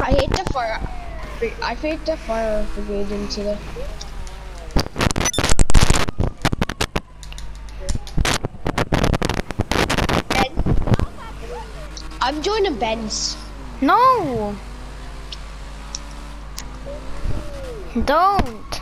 I hate the fire. I hate the fire brigade into the. I'm joining Ben's. No. Don't.